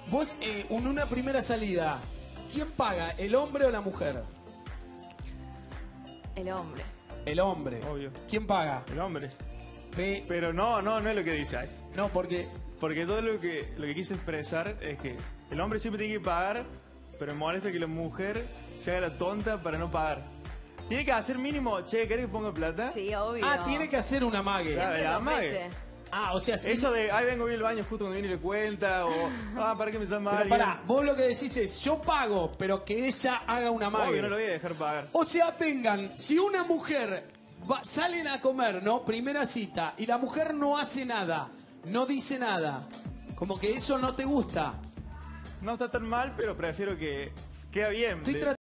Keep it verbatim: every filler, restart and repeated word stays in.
Vos, eh, en una primera salida, ¿quién paga, el hombre o la mujer? El hombre. El hombre. Obvio. ¿Quién paga? El hombre. Pe- Pero no, no, no es lo que dice ahí. No, porque... Porque todo lo que, lo que quise expresar es que el hombre siempre tiene que pagar, pero me molesta que la mujer se haga la tonta para no pagar. Tiene que hacer mínimo, che, ¿querés que ponga plata? Sí, obvio. Ah, tiene que hacer una mague. Claro. Siempre la te amague. ofrece. Ah, o sea, sí. Eso de, ay, vengo bien al baño justo cuando viene y le cuenta, o, ah, para que me llama Pero alguien. pará, vos lo que decís es, yo pago, pero que ella haga una mague. Obvio, no lo voy a dejar pagar. O sea, vengan, si una mujer va- salen a comer, ¿no? Primera cita, y la mujer no hace nada, no dice nada, como que eso no te gusta. No está tan mal, pero prefiero que queda bien. Estoy De- tratando